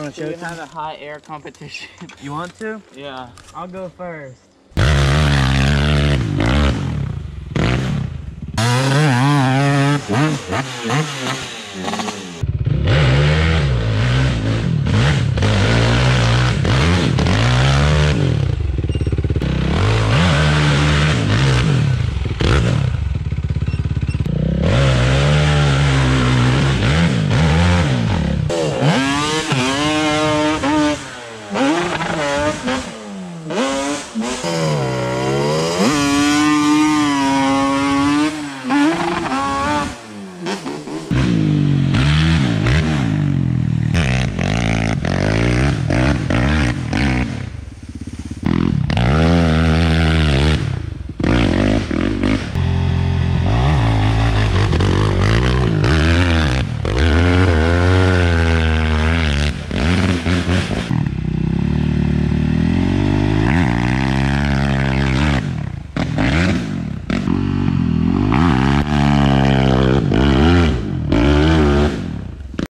want to show We have a high air competition. You want to? Yeah. I'll go first.